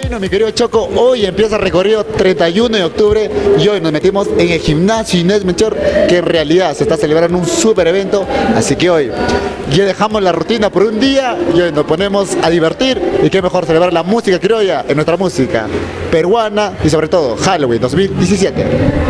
Bueno, mi querido Choco, hoy empieza el recorrido 31 de octubre y hoy nos metimos en el gimnasio Inés Melchor, que en realidad se está celebrando un súper evento, así que hoy ya dejamos la rutina por un día y hoy nos ponemos a divertir y qué mejor celebrar la música criolla en nuestra música peruana y sobre todo Halloween 2017.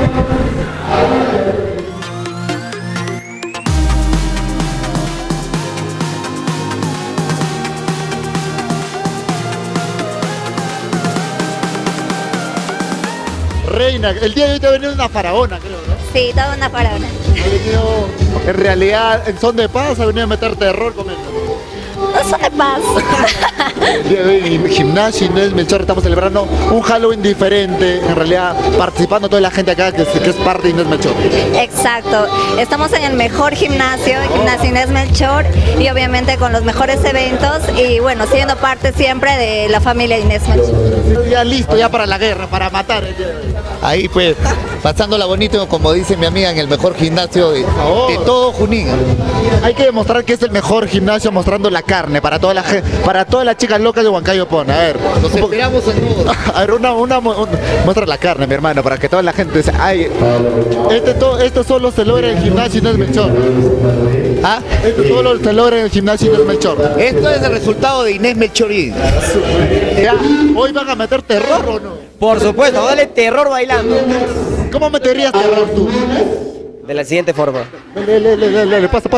Reina, el día de hoy te ha venido una faraona, creo, ¿no? Sí, toda una faraona. Ha venido, en realidad, en son de paz, ha venido a meter terror con él. No son de paz. El día de hoy en el gimnasio Inés Melchor estamos celebrando un Halloween diferente, en realidad participando toda la gente acá que es parte de Inés Melchor. Exacto. Estamos en el mejor gimnasio, el gimnasio Inés Melchor, y obviamente con los mejores eventos y bueno, siendo parte siempre de la familia Inés Melchor. Ya listo, ya para la guerra, para matar el día de hoy. Ahí pues, pasándola bonito, como dice mi amiga, en el mejor gimnasio de todo Junín. Hay que demostrar que es el mejor gimnasio mostrando la carne para toda la gente, para todas las chicas locas de Huancayo Pone. A ver, Los esperamos a todos. a ver, muestra la carne, mi hermano, para que toda la gente dice, ay, esto solo se logra en el gimnasio Inés Melchor. ¿Ah? Esto solo se logra en el gimnasio Inés Melchor. Esto es el resultado de Inés Melchorín. Ya, ¿hoy van a meter terror o no? Por supuesto, dale terror bailando. ¿Cómo meterías terror tú? De la siguiente forma. Le, pasa.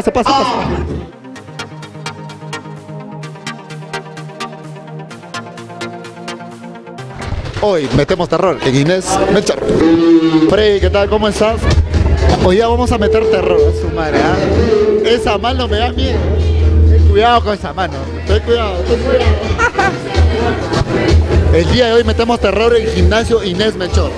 Hoy metemos terror en Inés Melchor. Frey, ¿qué tal? ¿Cómo estás? Hoy ya vamos a meter terror a su madre, ¿ah? Esa mano me da miedo. Ten cuidado con esa mano. Ten cuidado. El día de hoy metemos terror en el gimnasio Inés Melchor.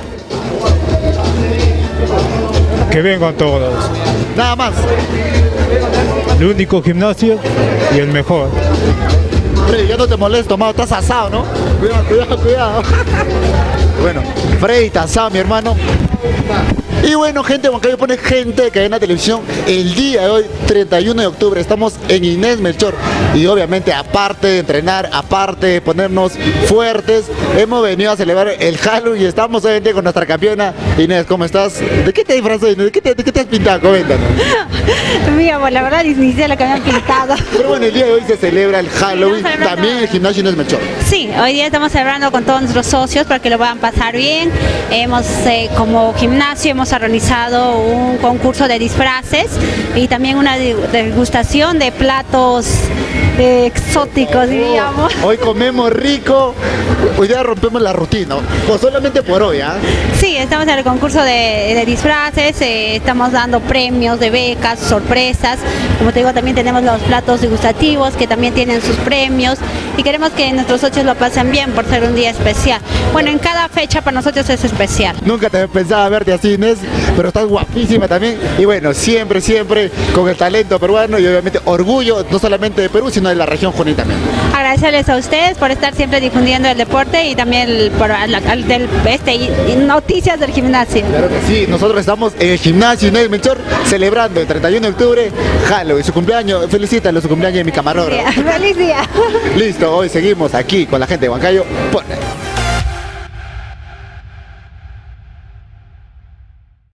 Que vengan todos. Nada más. El único gimnasio y el mejor. Frey, ya no te molesto, mano, estás asado, ¿no? Cuidado. Bueno, Frey, está asado, mi hermano. Y bueno, gente, Huancayo Pone, gente de Cadena Televisión, el día de hoy, 31 de octubre, estamos en Inés Melchor. Y obviamente, aparte de entrenar, aparte de ponernos fuertes, hemos venido a celebrar el Halloween y estamos obviamente con nuestra campeona. Inés, ¿cómo estás? ¿De qué te disfrazas, Inés? ¿De qué te has pintado? Coméntanos. Mira, pues la verdad ni sé lo que me han pintado. Pero bueno, el día de hoy se celebra el Halloween, también en el gimnasio Inés Melchor. Sí, hoy día estamos celebrando con todos nuestros socios para que lo puedan pasar bien. Hemos, como gimnasio, hemos realizado un concurso de disfraces y también una degustación de platos exóticos, diríamos. Hoy comemos rico, hoy ya rompemos la rutina, pues solamente por hoy, ¿ah? Sí, estamos en el concurso de disfraces, estamos dando premios de becas, sorpresas. Como te digo, también tenemos los platos degustativos que también tienen sus premios y queremos que nuestros socios lo pasen bien por ser un día especial. Bueno, en cada fecha para nosotros es especial. Nunca te pensaba verte así, Inés, pero estás guapísima también. Y bueno, siempre con el talento peruano y obviamente orgullo no solamente de Perú, sino de la región Junín también. Agradecerles a ustedes por estar siempre difundiendo el deporte y también por noticias del gimnasio. Claro que sí, nosotros estamos en el gimnasio Inés Melchor celebrando el 31 de octubre Halloween, su cumpleaños. Felicítalo, su cumpleaños de mi camarógrafo. ¡Feliz día! Listo, hoy seguimos aquí con la gente de Huancayo Pone.